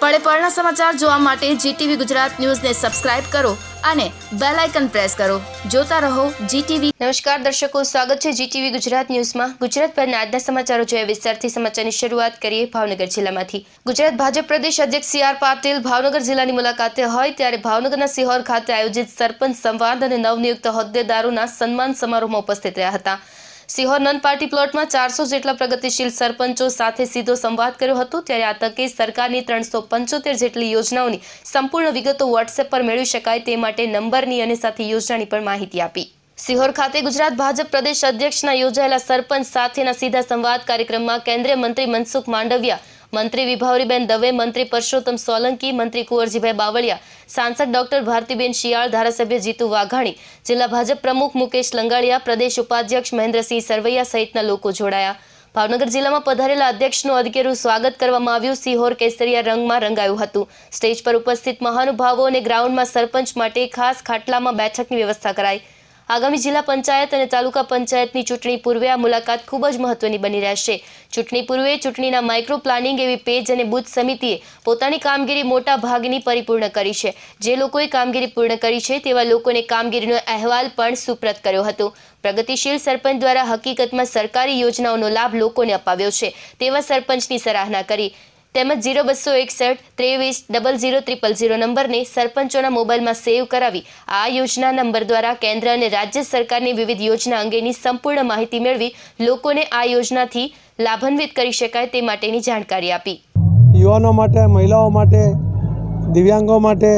પળે પળના સમાચાર જોવા માટે જીટીવી ગુજરાત ન્યૂઝને સબસ્ક્રાઇબ કરો અને બેલ આઇકન પ્રેસ કરો. જોતા રહો જીટીવી. નમસ્કાર દર્શકો, સ્વાગત છે જીટીવી ગુજરાત ન્યૂઝમાં. ગુજરાતભરના આજના સમાચારો જોઈએ વિસ્તારથી. સમાચારની શરૂઆત કરીએ ભાવનગર જિલ્લામાંથી. ગુજરાત ભાજપ પ્રદેશ અધ્યક્ષ સી.આર. પાટીલ ભાવનગર જિલ્લાની મુલાકાતે હોય ત્યારે ભાવનગરના સિહોર ખાતે આયોજિત સરપંચ સંવાદ અને નવનિયુક્ત હોદ્દેદારોના સન્માન સમારોહમાં ઉપસ્થિત રહ્યા હતા. સિહોર નન પાર્ટી પ્લોટમાં 400 જેટલા પ્રગતિશીલ સરપંચો સાથે સીધો સંવાદ કર્યો હતો. ત્યારે આ તકે સરકારની 375 જેટલી યોજનાઓની સંપૂર્ણ વિગતો વોટ્સએપ પર મેળવી શકાય તે માટે નંબરની અને સાથે યોજનાની પણ માહિતી આપી. સિહોર ખાતે ગુજરાત ભાજપ પ્રદેશ અધ્યક્ષના યોજાયેલા સરપંચ સાથેના સીધા સંવાદ કાર્યક્રમમાં કેન્દ્રીય મંત્રી મનસુખ માંડવિયા, મંત્રી વિભાવરીબેન દવે, મંત્રી પરસોત્તમ સોલંકી, મંત્રી કુંવરજીભાઈ બાવળિયા, સાંસદ ડોક્ટર ભારતીબેન શિયાળ, ધારાસભ્ય જીતુ વાઘાણી, જિલ્લા ભાજપ પ્રમુખ મુકેશ લંગાડિયા, પ્રદેશ ઉપાધ્યક્ષ મહેન્દ્રસિંહ સરવૈયા સહિતના લોકો જોડાયા. ભાવનગર જિલ્લામાં પધારેલા અધ્યક્ષનું અધકેરું સ્વાગત કરવામાં આવ્યું. સિહોર કેસરિયા રંગમાં રંગાયું હતું. સ્ટેજ પર ઉપસ્થિત મહાનુભાવો અને ગ્રાઉન્ડમાં સરપંચ માટે ખાસ ખાટલામાં બેઠકની વ્યવસ્થા કરાઈ. આગામી જિલ્લા પંચાયત અને તાલુકા પંચાયતની ચૂંટણી પૂર્વે આ મુલાકાત ખૂબ જ મહત્વની બની રહેશે. ચૂંટણી પૂર્વે ચૂંટણીના માઇક્રો પ્લાનિંગ એવી પેજ અને બૂથ સમિતિએ પોતાની કામગીરી મોટા ભાગની પરિપૂર્ણ કરી છે. જે લોકોએ કામગીરી પૂર્ણ કરી છે તેવા લોકોને કામગીરીનો અહેવાલ પણ સુપ્રત કર્યો હતો. પ્રગતિશીલ સરપંચ દ્વારા હકીકતમાં સરકારી યોજનાઓનો લાભ લોકોને અપાવ્યો છે તેવા સરપંચની સરાહના કરી. તેમજ 0261 23 00 નંબરને સરપંચોના મોબાઈલમાં સેવ કરાવી આ યોજના નંબર દ્વારા કેન્દ્ર અને રાજ્ય સરકારની વિવિધ યોજના અંગેની સંપૂર્ણ માહિતી મેળવી લોકોને આ યોજનાથી લાભાન્વિત કરી શકાય તે માટેની જાણકારી આપી. યુવાનો માટે, મહિલાઓ માટે, દિવ્યાંગો માટે,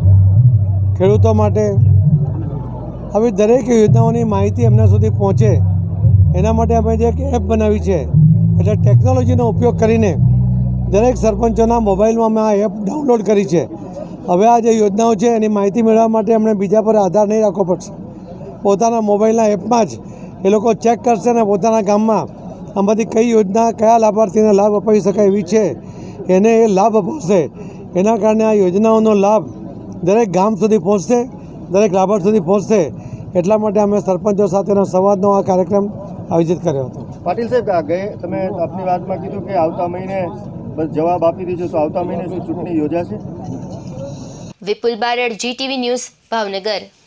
ખેડૂતો માટે આવી દરેક યોજનાઓની માહિતી એમના સુધી પહોંચે એના માટે અમે જે એક એપ બનાવી છે, એટલે ટેકનોલોજીનો ઉપયોગ કરીને દરેક સરપંચોના મોબાઈલમાં અમે આ એપ ડાઉનલોડ કરી છે. હવે આ જે યોજનાઓ છે એની માહિતી મેળવવા માટે એમણે બીજા પર આધાર નહીં રાખવો પડશે. પોતાના મોબાઈલના એપમાં જ એ લોકો ચેક કરશે અને પોતાના ગામમાં આમાંથી કઈ યોજના કયા લાભાર્થીને લાભ અપાવી શકાય એવી છે એને એ લાભ અપાવશે. એના કારણે આ યોજનાઓનો લાભ દરેક ગામ સુધી પહોંચશે, દરેક લાભાર્થી સુધી પહોંચશે. એટલા માટે અમે સરપંચો સાથેનો સંવાદનો આ કાર્યક્રમ આયોજિત કર્યો હતો. પાટીલ સાહેબ, તમે આપની વાતમાં કીધું કે આવતા મહિને જવાબ આપી દીધો, તો આવતા મહિને શું ચૂંટણી યોજાશે? Vipul Barad, GTV news, Bhavnagar.